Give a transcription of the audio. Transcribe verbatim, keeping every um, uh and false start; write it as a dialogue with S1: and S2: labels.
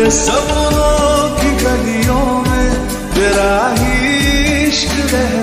S1: सपनों की गलियों में तेरा ही इश्क रह